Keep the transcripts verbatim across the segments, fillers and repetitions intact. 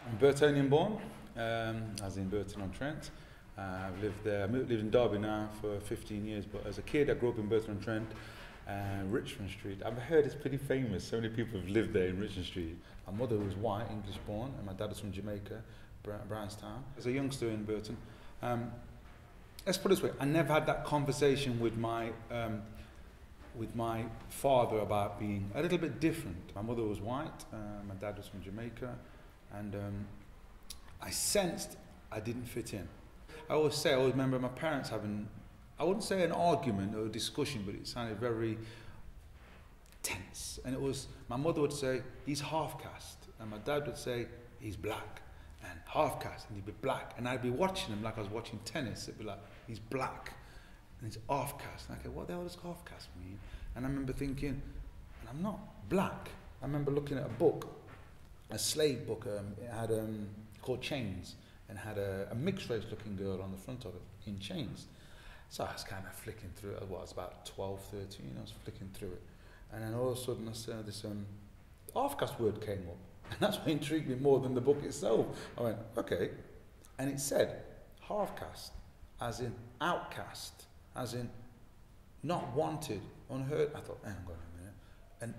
I'm Burtonian born, um, as in Burton on Trent. Uh, I've lived there, I've lived in Derby now for fifteen years, but as a kid I grew up in Burton on Trent, uh, Richmond Street. I've heard it's pretty famous, so many people have lived there in Richmond Street. My mother was white, English born, and my dad was from Jamaica, Brownstown. As a youngster in Burton, um, let's put it this way, I never had that conversation with my um, with my father about being a little bit different. My mother was white, uh, my dad was from Jamaica, and um, I sensed I didn't fit in. I always say, I always remember my parents having, I wouldn't say an argument or a discussion, but it sounded very tense. And it was, my mother would say, he's half caste, and my dad would say, he's black, and half caste, and he'd be black. And I'd be watching him like I was watching tennis. It'd be like, he's black, and he's half caste. And I go, what the hell does half caste mean? And I remember thinking, and I'm not black. I remember looking at a book, a slave book, um, it had um, called Chains, and had a, a mixed race looking girl on the front of it in chains. So I was kind of flicking through it. Well, I was about twelve, thirteen, I was flicking through it. And then all of a sudden I saw this um, half caste word came up. And that's what intrigued me more than the book itself. I went, okay. And it said half caste, as in outcast, as in not wanted, unheard. I thought, hang on a minute. And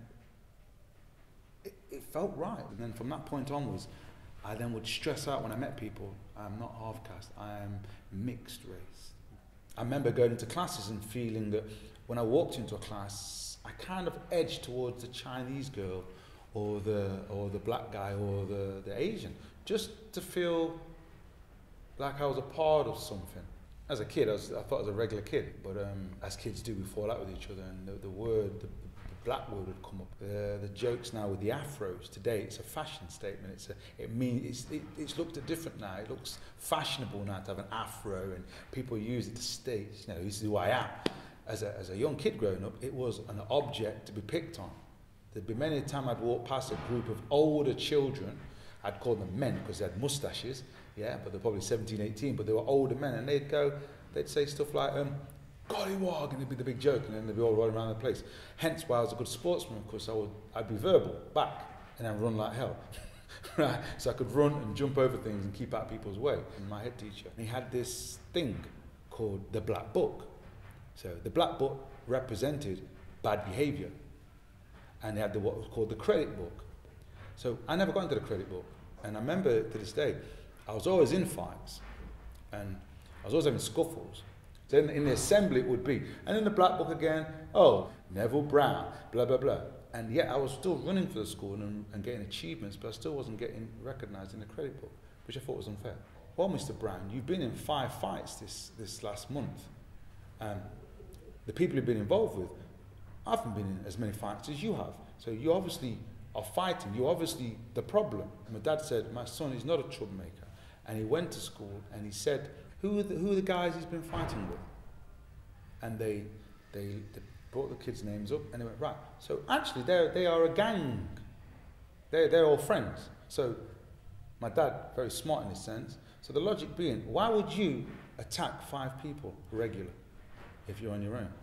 it, it felt right. And then from that point onwards, I then would stress out when I met people, I'm not half caste, I am mixed race. I remember going into classes and feeling that when I walked into a class, I kind of edged towards the Chinese girl or the or the black guy or the, the Asian, just to feel like I was a part of something. As a kid, I, was, I thought I was a regular kid, but um, as kids do, we fall out with each other, and the, the word, the, the black word would come up. Uh, the jokes now with the afros today, it's a fashion statement. It's a, it mean, it's, it, it's looked at different now. It looks fashionable now to have an afro, and people use it to state, you know, this is who I am. As a, as a young kid growing up, it was an object to be picked on. There'd be many a time I'd walk past a group of older children. I'd call them men because they had mustaches, yeah, but they're probably seventeen, eighteen, but they were older men, and they'd go, they'd say stuff like, um, gollywog, and it'd be the big joke, and then they'd be all running around the place. Hence why I was a good sportsman, because I would, I'd be verbal, back, and then run like hell. Right? So I could run and jump over things and keep out people's way. And my head teacher, he had this thing called the Black Book. So the Black Book represented bad behaviour, and they had the, what was called the credit book. So I never got into the credit book, and I remember to this day, I was always in fights, and I was always having scuffles. Then in the assembly it would be, and in the Black Book again, oh, Neville Brown, blah, blah, blah. And yet I was still running for the school and, and getting achievements, but I still wasn't getting recognised in the credit book, which I thought was unfair. Well, Mister Brown, you've been in five fights this, this last month. Um, the people you've been involved with, I haven't been in as many fights as you have. So you obviously are fighting, you're obviously the problem. And my dad said, my son is not a troublemaker. And he went to school and he said, Who are, the, who are the guys he's been fighting with? And they, they, they brought the kids' names up, and they went, right, so actually they're, they are a gang. They're, they're all friends. So my dad, very smart in this sense, so the logic being, why would you attack five people regular if you're on your own?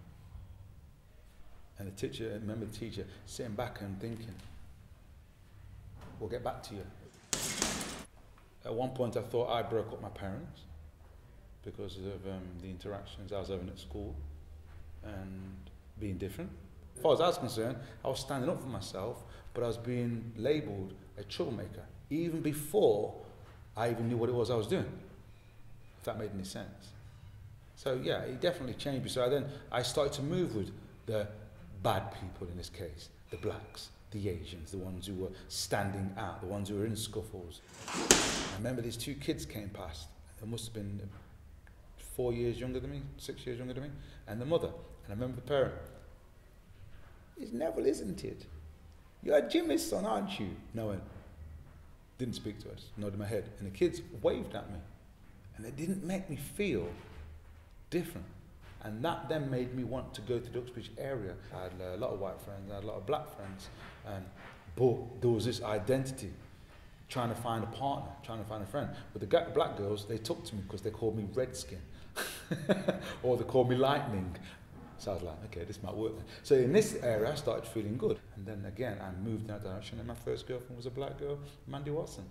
And the teacher, I remember the teacher sitting back and thinking, we'll get back to you. At one point I thought I broke up my parents because of um, the interactions I was having at school and being different. As far as I was concerned, I was standing up for myself, but I was being labelled a troublemaker, even before I even knew what it was I was doing, if that made any sense. So yeah, it definitely changed me. So then I started to move with the bad people in this case, the blacks, the Asians, the ones who were standing out, the ones who were in scuffles. I remember these two kids came past. They must have been four years younger than me, six years younger than me, and the mother. And I remember the parent. It's Neville, isn't it? You're Jimmy's son, aren't you? No one didn't speak to us, nodded my head. And the kids waved at me. And they didn't make me feel different. And that then made me want to go to the Uxbridge area. I had a lot of white friends, I had a lot of black friends, and but there was this identity, trying to find a partner, trying to find a friend. But the black girls, they took to me because they called me Redskin, or they called me Lightning. So I was like, okay, this might work then. So in this area, I started feeling good. And then again, I moved in that direction, and my first girlfriend was a black girl, Mandy Watson.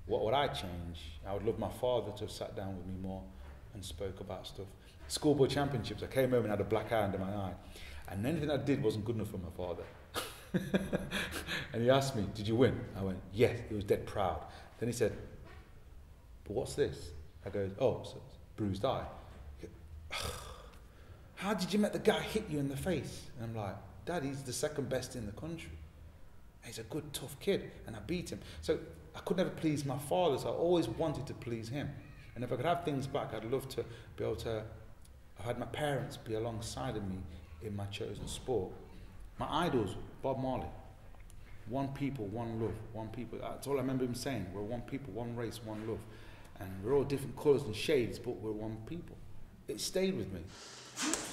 What would I change? I would love my father to have sat down with me more and spoke about stuff. Schoolboy championships, I came home and had a black eye under my eye. And anything I did wasn't good enough for my father. And he asked me, did you win? I went, yes. He was dead proud. Then he said, but what's this? I go, oh, so it's bruised eye. He goes, how did you make the guy hit you in the face? And I'm like, Dad, he's the second best in the country. He's a good, tough kid, and I beat him. So I could never please my father, so I always wanted to please him. And if I could have things back, I'd love to be able to, I had my parents be alongside of me in my chosen sport. My idols, Bob Marley. One people, one love, one people. That's all I remember him saying. We're one people, one race, one love. And we're all different colours and shades, but we're one people. It stayed with me.